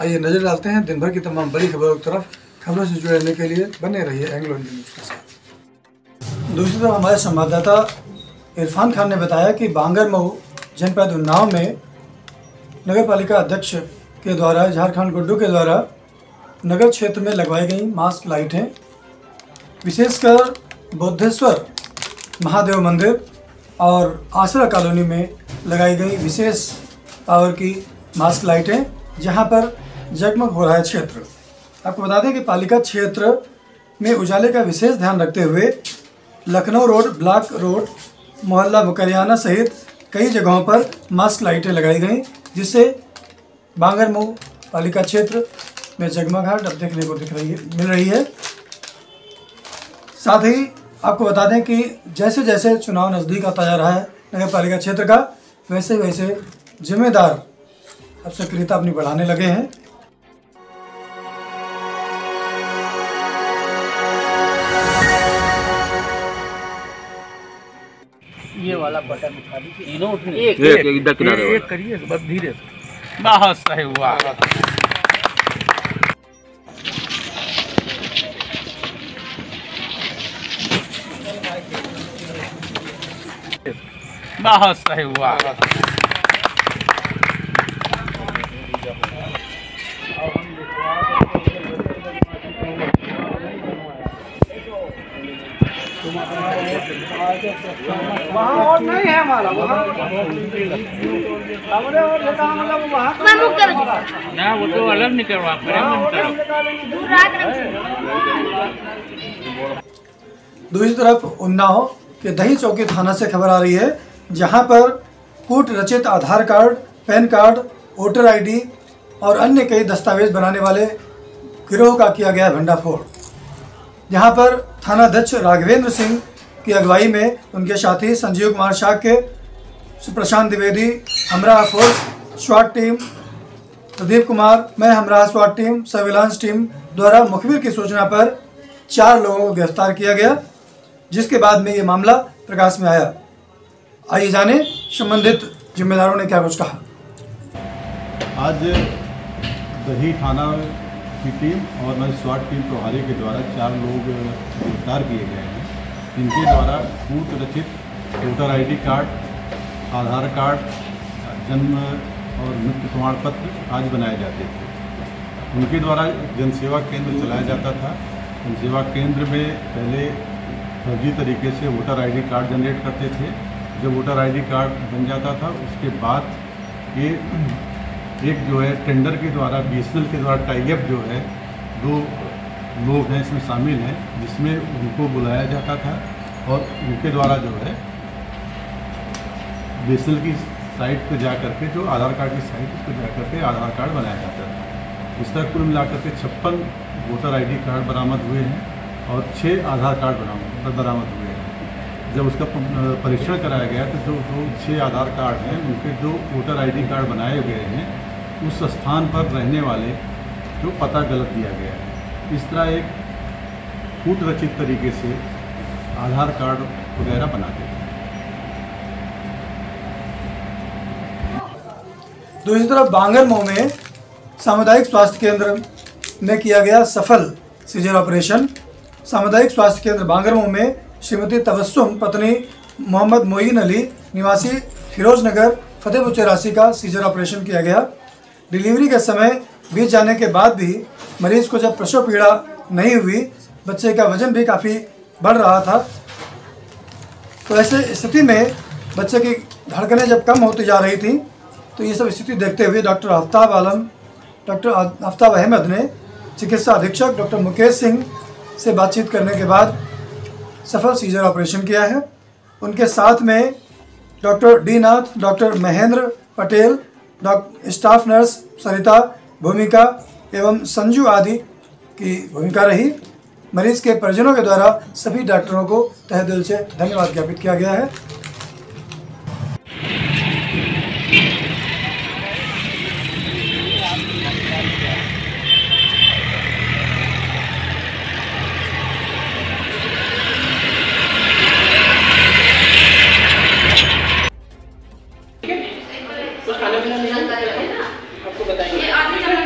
आइए नजर डालते हैं दिन भर की तमाम बड़ी खबरों की तरफ। खबरों से जुड़े रहने के लिए बने रहिए एंग्लो इंडियन न्यूज़ के साथ। दूसरी तरफ हमारे संवाददाता इरफान खान ने बताया कि बांगरमऊ जनपद उन्नाव में नगर पालिका अध्यक्ष के द्वारा झारखंड गुड्डू के द्वारा नगर क्षेत्र में लगवाई गई मास्क लाइटें, विशेषकर बुद्धेश्वर महादेव मंदिर और आसरा कॉलोनी में लगाई गई विशेष पावर की मास्क लाइटें, जहां पर जगमग हो रहा है क्षेत्र। आपको बता दें कि पालिका क्षेत्र में उजाले का विशेष ध्यान रखते हुए लखनऊ रोड, ब्लॉक रोड, मोहल्ला मुकरियाना सहित कई जगहों पर मास्क लाइटें लगाई गई, जिससे बांगरमऊ पालिका क्षेत्र में जगमगाहट अब देखने को मिल रही है। साथ ही आपको बता दें कि जैसे जैसे चुनाव नज़दीक आता जा रहा है नगर पालिका क्षेत्र का, वैसे वैसे जिम्मेदार अब सक्रियता अपनी बढ़ाने लगे हैं। ये वाला बटन उठा दीजिए, तीनों उठने एक इधर किनारे एक करिए बस धीरे से। बहुत सही हुआ, बहुत सही हुआ। वहाँ और नहीं है हमारा, ना वो तो अलग निकलवा दूसरी तरफ उन्नाव के दही चौकी थाना से खबर आ रही है, जहां पर कूट रचित Aadhaar card, PAN card, voter ID और अन्य कई दस्तावेज बनाने वाले गिरोह का किया गया भंडाफोड़। जहां पर थानाध्यक्ष राघवेंद्र सिंह की अगुवाई में उनके साथी संजीव कुमार शाक्य, प्रशांत द्विवेदी, हमराह फोर्स स्वाट टीम, प्रदीप कुमार, मैं हमराह स्वाट टीम, सर्विलांस टीम द्वारा मुखबिर की सूचना पर 4 लोगों को गिरफ्तार किया गया, जिसके बाद में ये मामला प्रकाश में आया। आइए जाने संबंधित जिम्मेदारों ने क्या कुछ कहा। आज दही थाना की टीम और मैं स्वाट टीम प्रभारी के द्वारा 4 लोग गिरफ्तार किए गए हैं। इनके द्वारा कूट रचित voter ID card, Aadhaar card, जन्म और मृत्यु प्रमाण पत्र आज बनाए जाते थे। उनके द्वारा जनसेवा केंद्र चलाया जाता था। जनसेवा केंद्र में पहले फर्जी तरीके से वोटर आईडी कार्ड जनरेट करते थे। जब वोटर आईडी कार्ड बन जाता था, उसके बाद ये एक जो है टेंडर के द्वारा BSNL के द्वारा टाइप जो है 2 लोग हैं इसमें शामिल हैं, जिसमें उनको बुलाया जाता था और उनके द्वारा जो है BSNL की साइट पर जा करके, जो आधार कार्ड की साइट पर जा करके आधार कार्ड बनाया जाता था। इस तरह कुल मिलाकर के 56 वोटर आईडी कार्ड बरामद हुए हैं और 6 आधार कार्ड बरामद हुए हैं। जब उसका परीक्षण कराया गया तो जो 6 आधार कार्ड हैं, उनके जो वोटर आईडी कार्ड बनाए गए हैं, उस स्थान पर रहने वाले जो पता गलत दिया गया है। इस तरह एक कूट रचित तरीके से आधार कार्ड वगैरह बनाते हैं। दूसरी तरफ बांगरमऊ में सामुदायिक स्वास्थ्य केंद्र में किया गया सफल सीजर ऑपरेशन। सामुदायिक स्वास्थ्य केंद्र बांगरमऊ में श्रीमती तबस्सुम पत्नी मोहम्मद मोइन अली निवासी फिरोज नगर फतेहपुर चौरासी का सीजर ऑपरेशन किया गया। डिलीवरी के समय बीत जाने के बाद भी मरीज को जब प्रसव पीड़ा नहीं हुई, बच्चे का वजन भी काफ़ी बढ़ रहा था, तो ऐसे स्थिति में बच्चे की धड़कनें जब कम होती जा रही थी, तो ये सब स्थिति देखते हुए डॉक्टर आफ्ताब अहमद ने चिकित्सा अधीक्षक डॉक्टर मुकेश सिंह से बातचीत करने के बाद सफल सीजर ऑपरेशन किया है। उनके साथ में doctor D Nath, doctor Mahendra Patel, staff nurse Sarita Bhumika एवं संजू आदि की भूमिका रही। मरीज के परिजनों के द्वारा सभी डॉक्टरों को तहे दिल से धन्यवाद ज्ञापित किया गया है। कुछ खाना पीना नहीं आपको बताएंगे।